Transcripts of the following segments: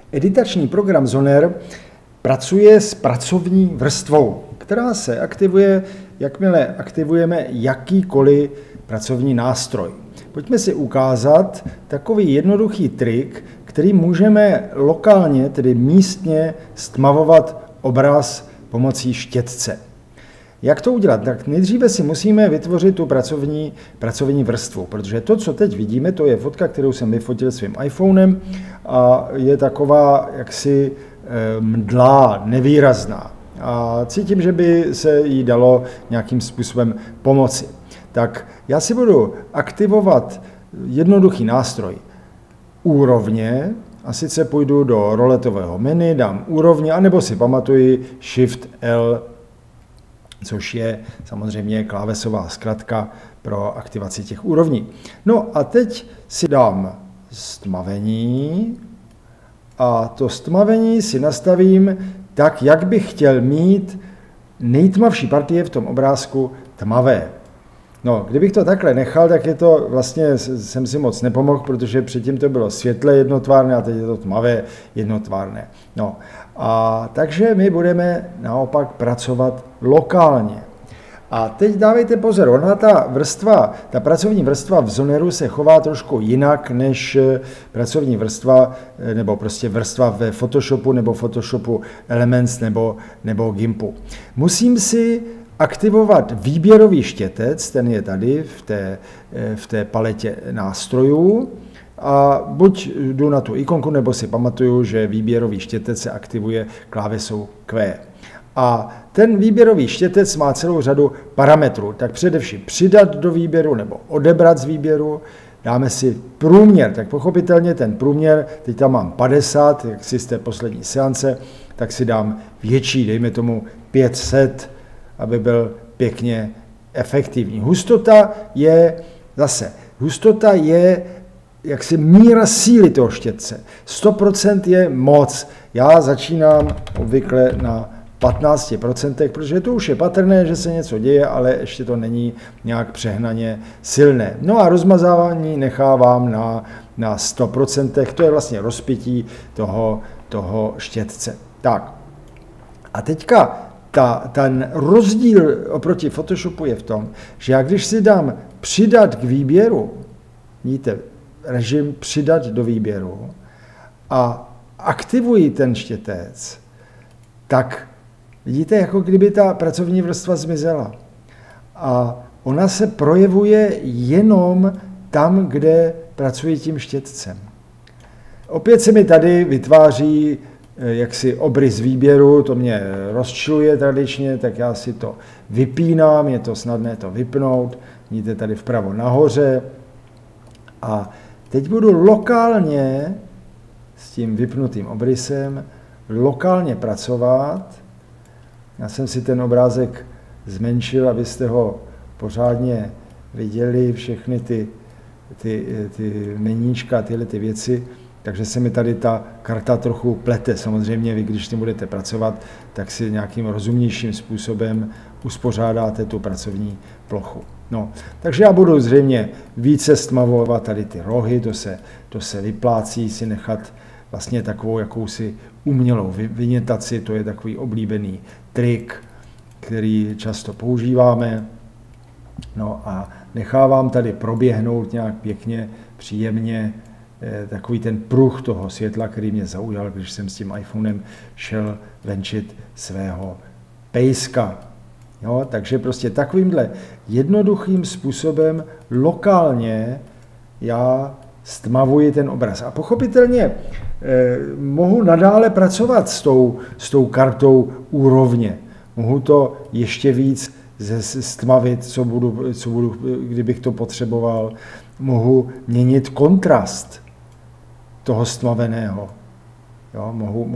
Editační program Zoner pracuje s pracovní vrstvou, která se aktivuje, jakmile aktivujeme jakýkoliv pracovní nástroj. Pojďme si ukázat takový jednoduchý trik, který můžeme lokálně, tedy místně, stmavovat obraz pomocí štětce. Jak to udělat? Tak nejdříve si musíme vytvořit tu pracovní vrstvu, protože to, co teď vidíme, to je fotka, kterou jsem vyfotil svým iPhonem a je taková jaksi mdlá, nevýrazná. A cítím, že by se jí dalo nějakým způsobem pomoci. Tak já si budu aktivovat jednoduchý nástroj úrovně, a sice půjdu do roletového menu, dám úrovně, anebo si pamatuji Shift L, což je samozřejmě klávesová zkratka pro aktivaci těch úrovní. No a teď si dám stmavení a to stmavení si nastavím tak, jak bych chtěl mít nejtmavší partie v tom obrázku tmavé. No, kdybych to takhle nechal, tak je to vlastně, jsem si moc nepomohl, protože předtím to bylo světle jednotvárné a teď je to tmavé jednotvárné. No, a takže my budeme naopak pracovat lokálně. A teď dávejte pozor, ona ta pracovní vrstva v Zoneru se chová trošku jinak než pracovní vrstva, nebo prostě vrstva ve Photoshopu, nebo Photoshopu Elements, nebo Gimpu. Musím si aktivovat výběrový štětec, ten je tady v té paletě nástrojů, a buď jdu na tu ikonku, nebo si pamatuju, že výběrový štětec se aktivuje klávesou Q. A ten výběrový štětec má celou řadu parametrů, tak především přidat do výběru nebo odebrat z výběru, dáme si průměr, tak pochopitelně ten průměr, teď tam mám 50, jak si z té poslední seance, tak si dám větší, dejme tomu 500, aby byl pěkně efektivní. Hustota je jaksi míra síly toho štětce. 100% je moc. Já začínám obvykle na 15%, protože to už je patrné, že se něco děje, ale ještě to není nějak přehnaně silné. No a rozmazávání nechávám na 100%, to je vlastně rozpětí toho štětce. Tak, a teďka ten rozdíl oproti Photoshopu je v tom, že já když si dám přidat k výběru, vidíte, režim přidat do výběru a aktivuji ten štětec, tak vidíte, jako kdyby ta pracovní vrstva zmizela. A ona se projevuje jenom tam, kde pracuji tím štětcem. Opět se mi tady vytváří jaksi obrys výběru, to mě rozčiluje tradičně, tak já si to vypínám, je to snadné to vypnout, vidíte tady vpravo nahoře. A teď budu lokálně s tím vypnutým obrysem lokálně pracovat. Já jsem si ten obrázek zmenšil, abyste ho pořádně viděli, všechny ty meníčka, tyhle ty věci, takže se mi tady ta karta trochu plete. Samozřejmě vy, když s tím budete pracovat, tak si nějakým rozumnějším způsobem uspořádáte tu pracovní plochu. No, takže já budu zřejmě více stmavovat tady ty rohy, to se vyplácí si nechat vlastně takovou jakousi umělou vynětaci, to je takový oblíbený trik, který často používáme. No a nechávám tady proběhnout nějak pěkně, příjemně takový ten pruh toho světla, který mě zaujal, když jsem s tím iPhonem šel venčit svého pejska. Jo, takže prostě takovýmhle jednoduchým způsobem lokálně já stmavuji ten obraz. A pochopitelně mohu nadále pracovat s tou kartou úrovně. Mohu to ještě víc stmavit, co budu, kdybych to potřeboval. Mohu měnit kontrast toho stmaveného. Jo,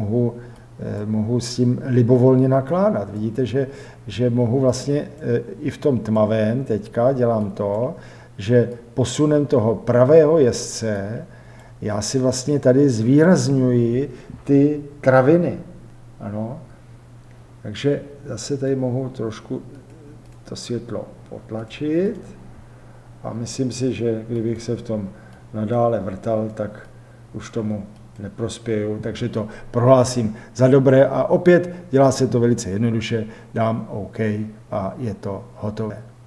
mohu s tím libovolně nakládat. Vidíte, že mohu vlastně i v tom tmavém teďka dělám to, že posunem toho pravého jezdce já si vlastně tady zvýrazňuji ty traviny. Ano. Takže zase tady mohu trošku to světlo potlačit a myslím si, že kdybych se v tom nadále vrtal, tak už tomu neprospěju, takže to prohlásím za dobré a opět dělá se to velice jednoduše, dám OK a je to hotové.